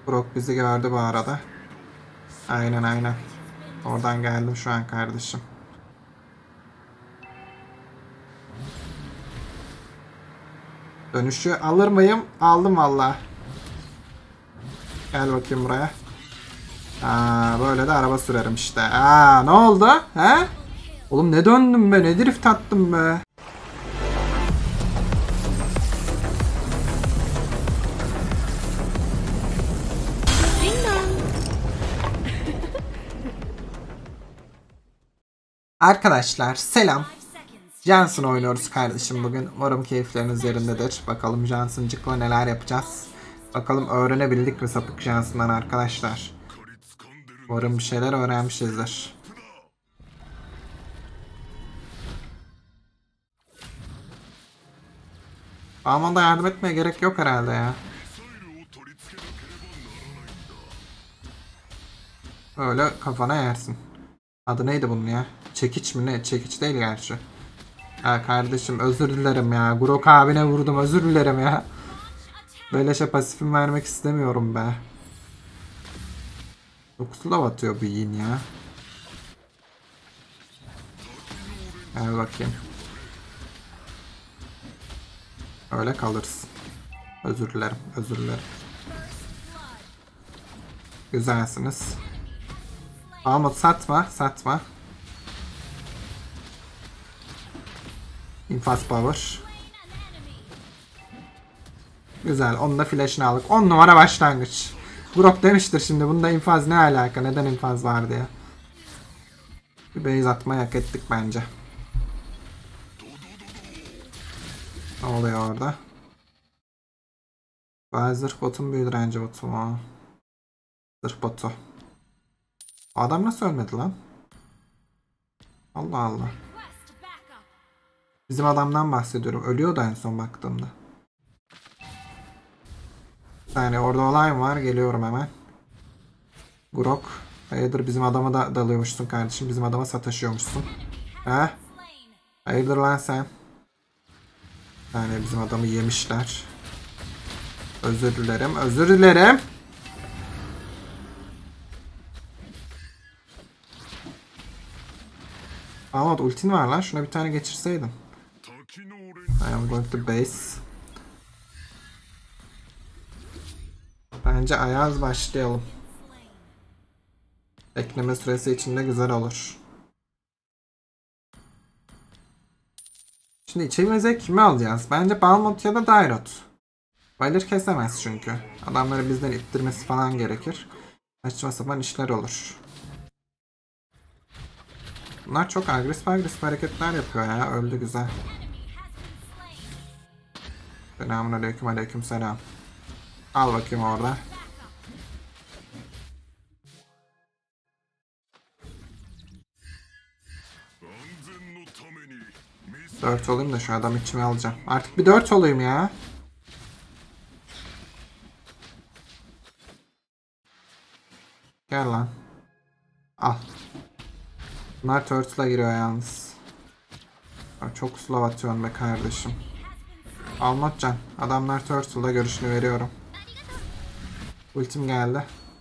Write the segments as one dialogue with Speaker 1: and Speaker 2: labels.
Speaker 1: Brock bizi gördü bu arada. Aynen aynen. Oradan geldim şu an kardeşim. Dönüşü alır mıyım? Aldım valla. Gel bakayım buraya. Böyle de araba sürerim işte. Ne oldu? He? Oğlum ne döndüm be? Ne drift attım be? Arkadaşlar selam. Johnson oynuyoruz kardeşim bugün. Umarım keyifleriniz yerindedir. Bakalım Johnson'cıkla neler yapacağız. Bakalım öğrenebildik mi sapık Johnson'dan arkadaşlar. Umarım bir şeyler öğrenmişizdir. Alman'da yardım etmeye gerek yok herhalde ya. Öyle kafana yersin. Adı neydi bunun ya? Çekiç mi ne? Çekiç değil gerçi. Ya kardeşim özür dilerim ya. Grok abine vurdum, özür dilerim ya. Beleşe pasifim vermek istemiyorum be. Çok slow atıyor bu yin ya. Gel bakayım. Öyle kalırsın. Özür dilerim, özür dilerim. Güzelsiniz. Ama satma, satma. İnfaz power. Güzel, onun da flash'ını aldık. 10 numara başlangıç. Grok demiştir şimdi, bunda infaz ne alaka, neden infaz var diye. Bir base atmayı hak ettik bence. Ne oluyor orada? Zırh botun büyü direnci botu mu? Zırh botu. O adam nasıl ölmedi lan? Allah Allah. Bizim adamdan bahsediyorum. Ölüyordu en son baktığımda. Yani orada olay mı var? Geliyorum hemen. Grok. Hayırdır bizim adama da dalıyormuşsun kardeşim. Bizim adama sataşıyormuşsun. He? Hayırdır lan sen? Yani bizim adamı yemişler. Özür dilerim. Özür dilerim. Ama ultin var lan. Şuna bir tane geçirseydim. I am going to base. Bence Ayaz başlayalım. Bekleme süresi içinde güzel olur. Şimdi içimize kimi alacağız? Bence Balmont ya da Dairot. Valir kesemez çünkü. Adamları bizden ittirmesi falan gerekir. Saçma sapan işler olur. Bunlar çok agresif hareketler yapıyor ya. Öldü güzel. Selamünaleyküm, aleykümselam. Al bakayım orada. Dört olayım da şu adam içime alacağım. Artık bir 4 olayım ya. Gel lan. Al. Bunlar turtle'a giriyor yalnız. Çok slow atıyorsun be kardeşim. Almatcan. Adamlar turtle'da, görüşünü veriyorum. Ultim geldi.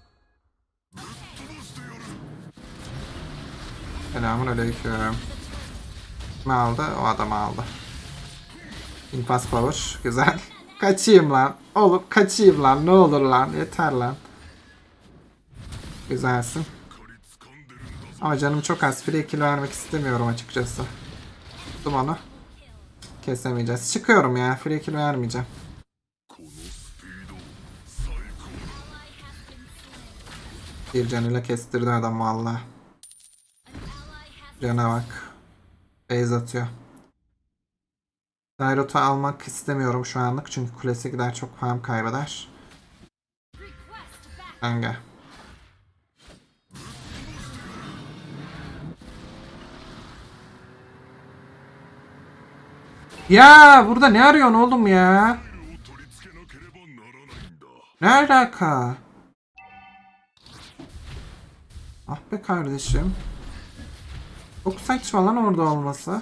Speaker 1: Selamünaleyküm. Kim aldı? O adam aldı. Infaz power. Güzel. Kaçayım lan. Oğlum kaçayım lan. Ne olur lan. Yeter lan. Güzelsin. Ama canım çok az. Free kill vermek istemiyorum açıkçası. Tuttum onu. Kesemeyeceğiz. Çıkıyorum ya. Free kill vermeyeceğim. Bir canıyla kestirdi adam valla. Cana bak. Base atıyor. Dairot'u almak istemiyorum şu anlık. Çünkü kulesi gider çok farm kaybeder. Kanka. Ya burada ne arıyorsun oğlum ya? Ne alaka? Ah be kardeşim. Çok saçma lan orada olması.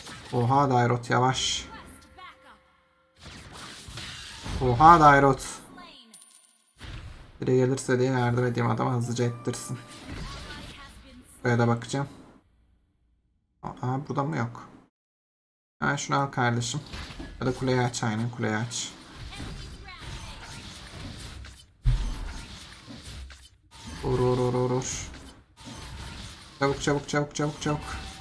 Speaker 1: Oha Dairot yavaş. Oha Dairot. Biri gelirse diye yardım edeyim adama hızlıca ettirsin. Buraya da bakacağım. Aa burada mı yok? Ha şunu al kardeşim. Ya da kuleyi aç, aynen kuleyi aç. Vur vur vur vur vur. Çabuk çabuk çabuk çabuk çabuk.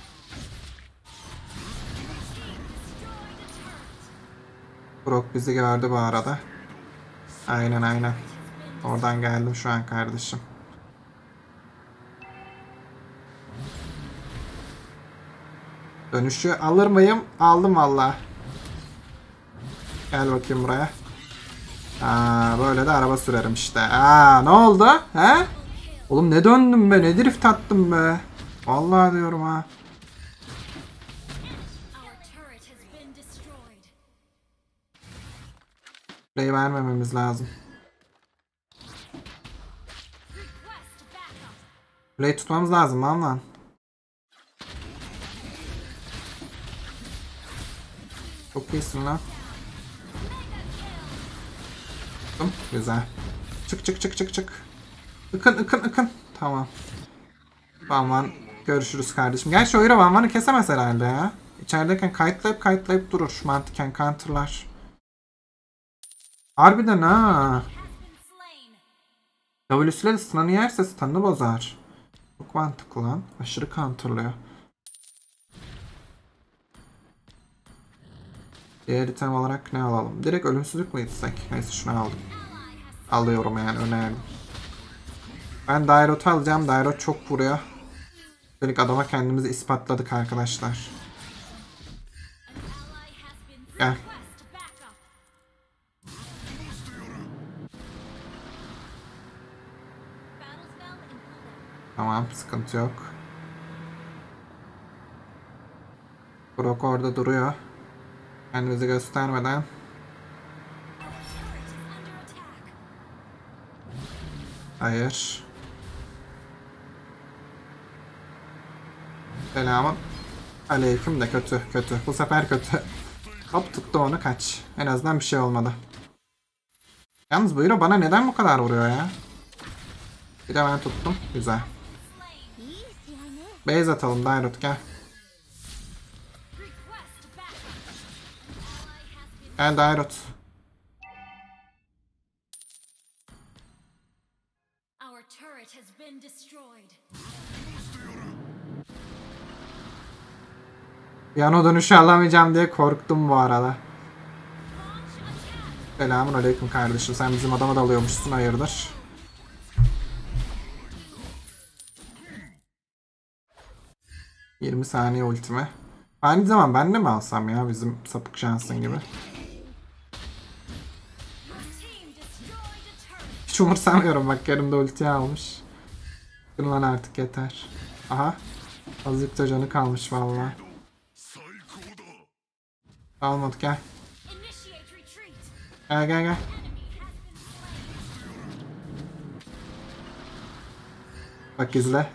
Speaker 1: Brock bizi gördü bu arada. Aynen aynen. Oradan geldim şu an kardeşim. Dönüşü alır mıyım? Aldım valla. Gel bakayım buraya. Aa, böyle de araba sürerim işte. Aa, ne oldu? He? Oğlum ne döndüm be? Ne drift attım be? Vallahi diyorum ha. Play vermememiz lazım. Play tutmamız lazım lan. Çok iyisin lan. Güzel. Çık çık çık çık çık. Ikın ıkın ıkın. Tamam. Van görüşürüz kardeşim. Gerçi o Van'ı kesemez herhalde ya. İçerideyken kayıtlayıp durur. Mantıken counterlar. Harbiden ha. W'süyle de stun'ı yerse stun'ı bozar. Çok mantıklı lan. Aşırı counterlıyor. Diğer item olarak ne alalım? Direkt ölümsüzlük mü gitsek? Neyse şunu aldım. Alıyorum yani önerdim. Ben Dairot'u alacağım. Dairot çok vuruyor. Dedik adama kendimizi ispatladık arkadaşlar. Gel. Tamam sıkıntı yok. Brock orada duruyor. Kendimizi göstermeden. Hayır. Selamun aleyküm de kötü. Bu sefer kötü. Hop tuttu onu kaç. En azından bir şey olmadı. Yalnız bu hero bana neden bu kadar vuruyor ya? Bir de ben tuttum. Güzel. Base atalım Dairot gel. Gel Dairot. Piyano dönüşü alamayacağım diye korktum bu arada. Selamun aleyküm kardeşim. Sen bizim adama dalıyormuşsun hayırdır? ...20 saniye ultime. Aynı zaman ben de mi alsam ya bizim sapık şansın gibi? Hiç umursamıyorum bak yarımda ulti almış. Dur lan artık yeter. Aha. Azıcık da canı kalmış vallahi. Almadık gel. Gel. Bak izle.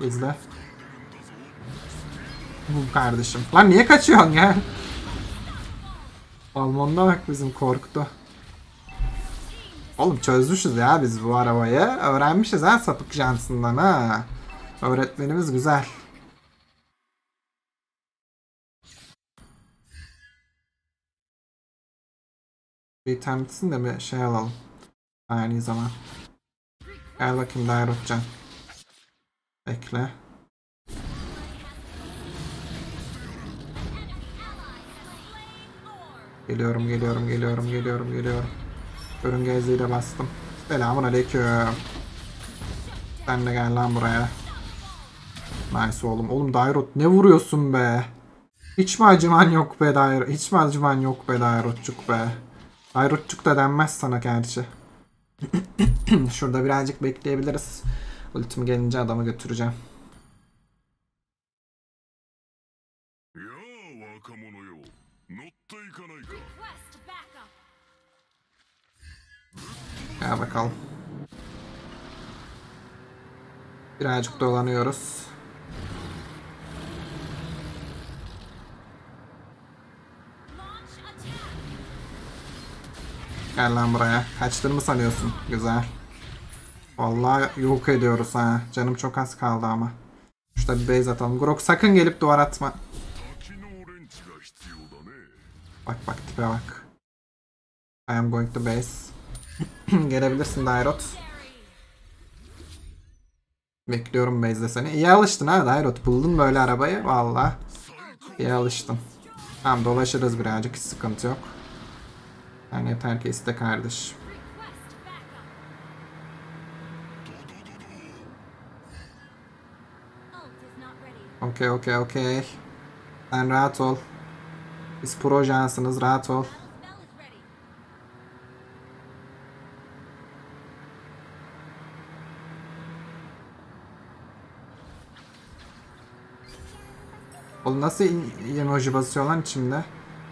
Speaker 1: Bu kardeşim. Lan niye kaçıyorsun ya? Almonda bak bizim korktu. Oğlum çözmüşüz ya biz bu arabayı. Öğrenmişiz ha sapık jansından ha. Öğretmenimiz güzel. Bir temizsin de bir şey alalım. Aynı zaman. Gel bakayım Dairotcan. Bekle. Geliyorum. Örümge eziyle bastım. Selamun aleyküm. Sen de gel lan buraya. Nice oğlum. Oğlum Dairot ne vuruyorsun be? Hiç mi acıman yok be Dairot? Hiç mi acıman yok be Dairotçuk be? Dairotçuk da denmez sana gerçi. Şurada birazcık bekleyebiliriz. Ultim gelince adamı götüreceğim. Gel bakalım. Birazcık dolanıyoruz. Gel lan buraya. Kaçtığını mı sanıyorsun? Güzel. Vallahi yok ediyoruz ha. Canım çok az kaldı ama. Şurada bir base atalım. Grok sakın gelip duvar atma. Bak bak tipe bak. I am going to base. Gelebilirsin Dairot. Bekliyorum base'de seni. İyi alıştın ha Dairot. Buldun böyle arabayı. Vallahi iyi alıştın. Tamam dolaşırız birazcık. Hiç sıkıntı yok. Yani yeter ki iste kardeş. Okey. Sen rahat ol. Biz pro ajansınız, rahat ol. Oğlum nasıl emoji basıyor lan içimde?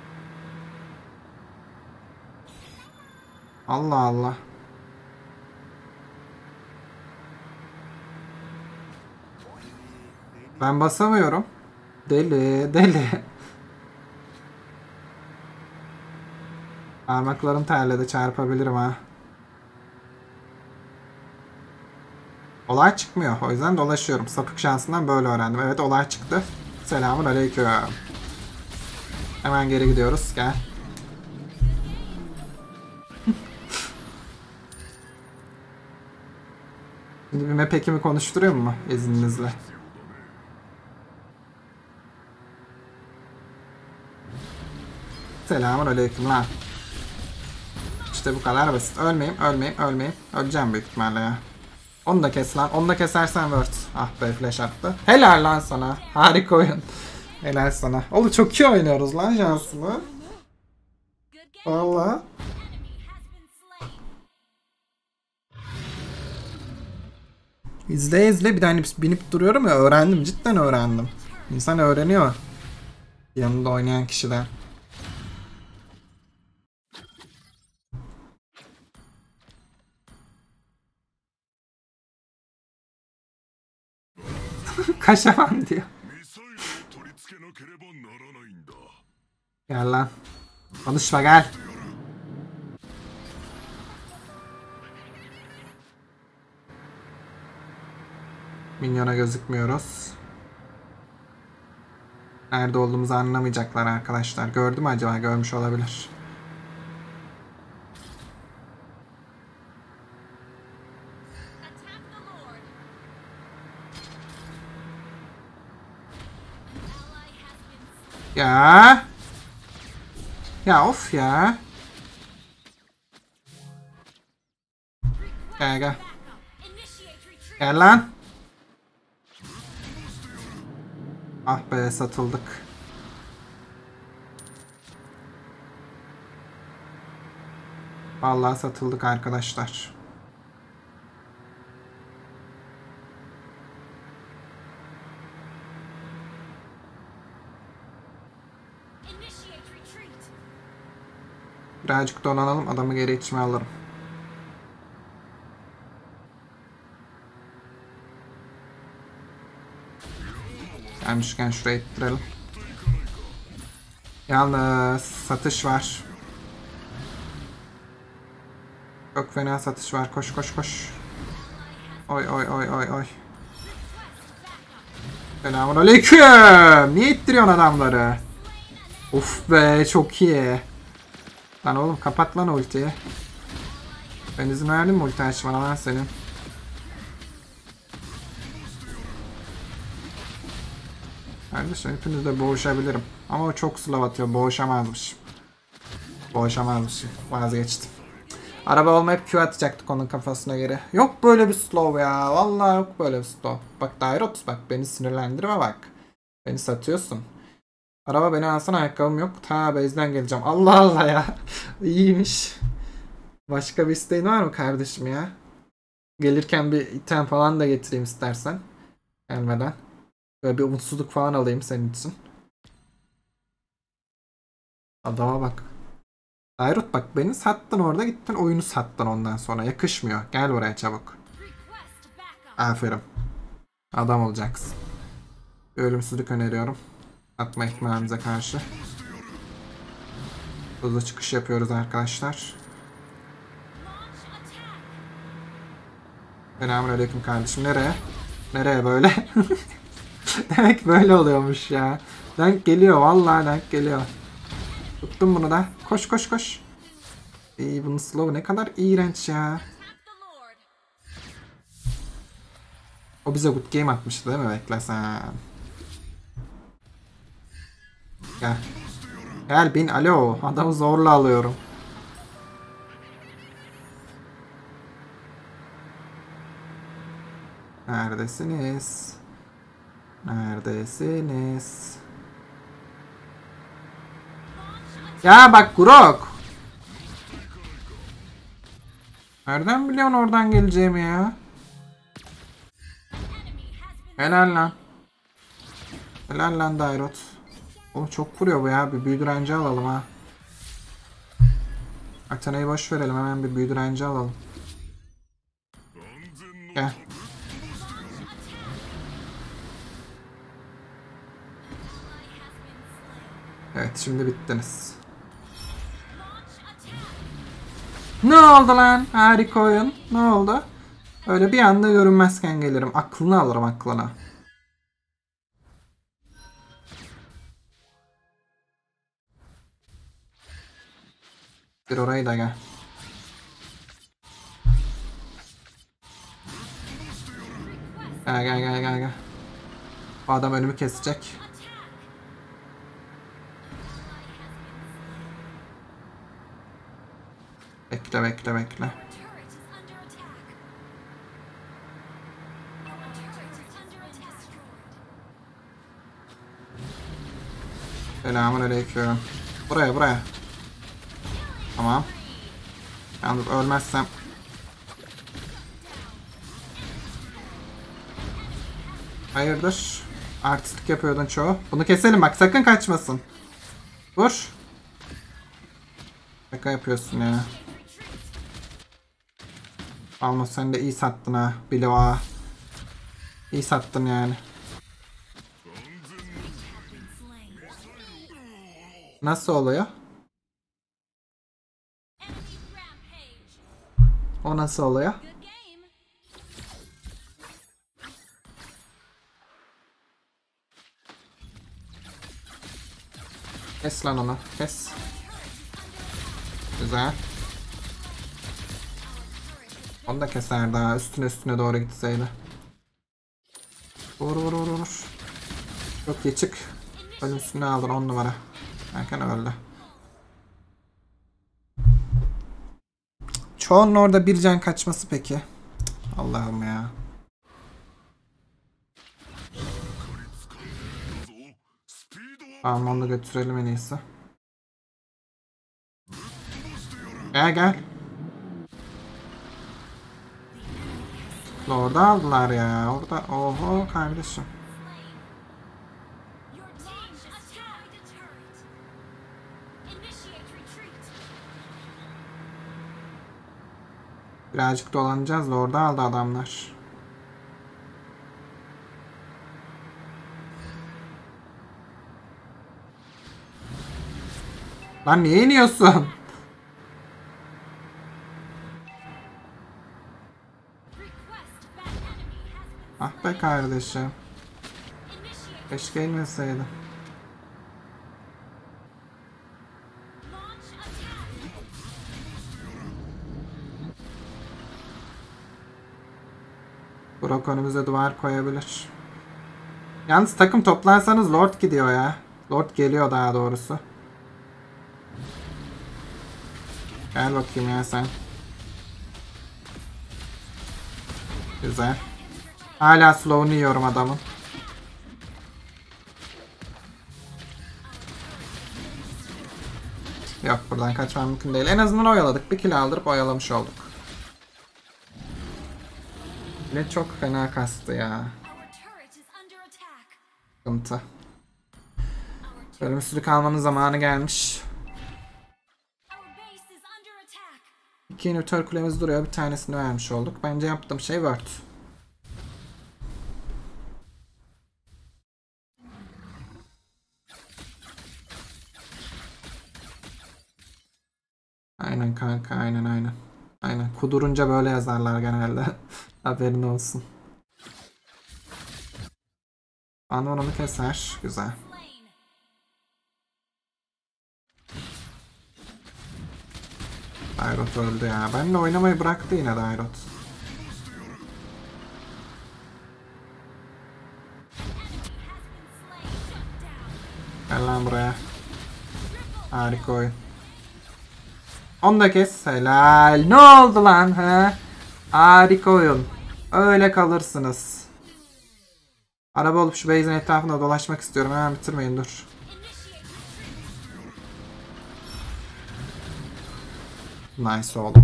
Speaker 1: Allah Allah. Ben basamıyorum. Deli. Parmaklarım terledi, çarpabilirim ha. Olay çıkmıyor. O yüzden dolaşıyorum. Sapık şansından böyle öğrendim. Evet olay çıktı. Selamun aleyküm. Hemen geri gidiyoruz. Gel. Şimdi bir map ekimi konuşturuyor mu izninizle? Selamun aleyküm lan. İşte bu kadar basit. Ölmeyeyim. Öleceğim büyük ihtimalle ya. Onu da kes lan. Onu da kesersen word. Ah be flash attı. Helal lan sana. Harika oyun. Helal sana. Oğlum çok iyi oynuyoruz lan şansımı. Valla. İzle bir de hani binip duruyorum ya öğrendim. Cidden öğrendim. İnsan öğreniyor. Yanında oynayan kişiden. Kaşamam diyor. Gel lan. Konuşma gel. Minyona gözükmüyoruz. Nerede olduğumuzu anlamayacaklar arkadaşlar. Gördü mü acaba? Görmüş olabilir. Ya. Ya of ya. Gel. Gel lan. Ah be satıldık. Vallahi satıldık arkadaşlar. Birazcık donanalım, adamı geri içime alırım. Gelmişken şuraya ittirelim. Yalnız satış var. Çok fena satış var. Koş. Oy. Selamünaleyküm. Niye ittiriyorsun adamları? Uf be çok iyi. Lan oğlum kapat lan ultiyi. Ben izin verdim mi ulti açmana lan senin? Kardeşim hepinizle boğuşabilirim. Ama o çok slow atıyor. Boğuşamazmışım. Vazgeçtim. Araba olmayıp Q atacaktık onun kafasına göre. Yok böyle bir slow ya. Vallahi yok böyle bir slow. Bak Dairot bak beni sinirlendirme bak. Beni satıyorsun. Araba beni alsana ayakkabım yok. Ta base'den geleceğim. Allah Allah ya. İyiymiş. Başka bir isteğin var mı kardeşim ya? Gelirken bir item falan da getireyim istersen. Gelmeden. Böyle bir umutsuzluk falan alayım senin için. Adama bak. Dairut bak beni sattın orada gittin oyunu sattın ondan sonra. Yakışmıyor. Gel buraya çabuk. Aferin. Adam olacaksın. Bir ölümsüzlük öneriyorum. Atma ihtimalimize karşı. Hızlı çıkış yapıyoruz arkadaşlar. Selamünaleyküm kardeşim. Nereye? Nereye böyle? Demek böyle oluyormuş ya. Denk geliyor. Vallahi denk geliyor. Tuttum bunu da. Koş koş koş. İyi, bunun slow ne kadar iğrenç ya. O bize good game atmıştı değil mi? Bekle sen. Gel. Gel bin. Alo. Adamı zorla alıyorum. Neredesiniz? Neredesiniz? Ya bak Grok. Nereden biliyorsun oradan geleceğimi ya? Helal lan. Helal lan Dairot. O çok vuruyor bu ya. Bir büyü direnci alalım ha. Athena'yı boş verelim. Hemen bir büyü direnci alalım. Gel. Evet, şimdi bittiniz. Ne oldu lan? Harika oyun. Ne oldu? Öyle bir anda görünmezken gelirim. Aklını alırım, aklına. Bir orayı da gel. Gel gel gel gel gel. Bu adam önümü kesecek. Bekle bekle bekle. Selamünaleyküm. Buraya buraya. Tamam. Yalnız ölmezsem. Hayırdır? Artistlik yapıyordun çoğu. Bunu keselim bak, sakın kaçmasın. Vur. Şaka yapıyorsun ya. Alma, sen de iyi sattın ha. Bilova. İyi sattın yani. Nasıl oluyor? O nasıl oluyor? Kes lan onu. Kes. Güzel. Onu da keser daha. Üstüne üstüne doğru gitseydi. Vur vur vur vur. Çok iyi, çık. Ölüm üstüne aldın 10 numara. Erken öldü. Çoğunun orada bir can kaçması peki. Allah'ım ya. Tamam, onu götürelim en iyisi. Gel gel. Orada aldılar ya. Orada. Oho kardeşim. Birazcık dolanacağız da orada aldı adamlar. Lan niye iniyorsun? Ah be kardeşim. Keşke inmeseydim. Brock önümüze duvar koyabilir. Yalnız takım toplarsanız Lord gidiyor ya. Lord geliyor daha doğrusu. Gel bakayım ya sen. Güzel. Hala slow'unu yiyorum adamın. Yok, buradan kaçmam mümkün değil. En azından oyaladık. Bir kill aldırıp oyalamış olduk. Ne çok fena kastı ya. Sıkıntı. Ölümsüzlük almanın zamanı gelmiş. İki inhibitor kulemiz duruyor. Bir tanesini vermiş olduk. Bence yaptığım şey worth. Aynen kanka, aynen aynen. Aynen. Kudurunca böyle yazarlar genelde. Haberin olsun. Anvar onu keser. Güzel. Dairot öldü ya. Benimle oynamayı bıraktı yine Dairot. Gel lan buraya. Harika oyun. Onu da kes. Helal. Ne oldu lan? He? Harika oyun. Öyle kalırsınız. Araba olup şu base'in etrafında dolaşmak istiyorum. Hemen bitirmeyin dur. Nice oldu.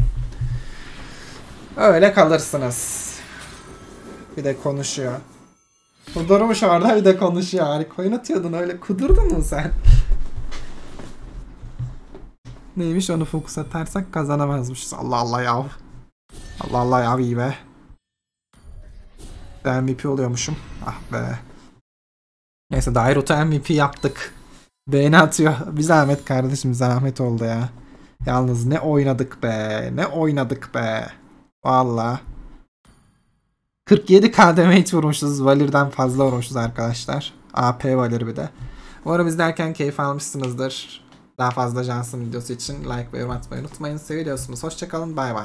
Speaker 1: Öyle kalırsınız. Bir de konuşuyor. Kudurmuş orada bir de konuşuyor. Harika oynatıyordun öyle. Kudurdun mu sen? Neymiş onu fokus atarsak kazanamazmışız. Allah Allah yav. Allah Allah yav iyi be. MVP oluyormuşum. Ah be. Neyse Dairot'u MVP yaptık. Beğeni atıyor. Bir zahmet kardeşim zahmet oldu ya. Yalnız ne oynadık be. Ne oynadık be. Valla. 47k damage vurmuşuz. Valir'den fazla vurmuşuz arkadaşlar. AP Valir bir de. Umarım izlerken keyif almışsınızdır. Daha fazla Johnson videosu için like ve yorum atmayı unutmayın. Seviyorsunuz. Hoşçakalın. Bay bay.